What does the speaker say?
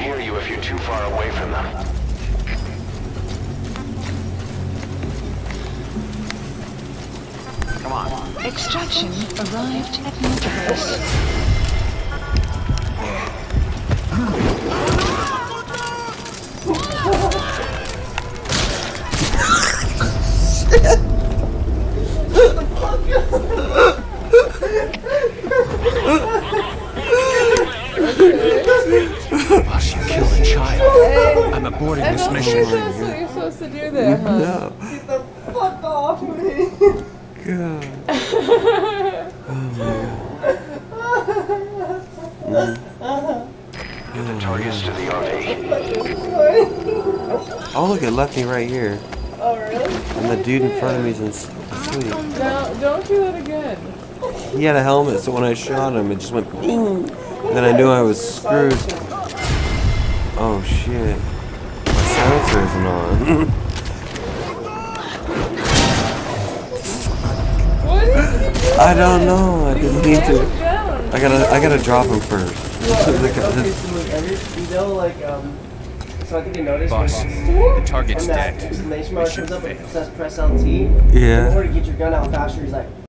hear you if you're too far away from them. Come on. Extraction arrived at Motorbase. Boss, you killed a child. I'm aborting this mission. That's what you're supposed to do there, huh? No. Get the fuck off me. God. Get the targets to the RV. Oh, look, it left me right here. Oh, really? And the dude in front of me is asleep. No, don't do that again. He had a helmet, so when I shot him, it just went ping. And then I knew I was screwed. Oh, shit. My silencer isn't on. What did you do? I don't know. I didn't mean to. Down. I gotta drop him first. Okay, so like, so I think you noticed Boss, when the target's that dead. exclamation mark Mission comes up, it failed. says press LT. Yeah. In order to get your gun out faster, he's like,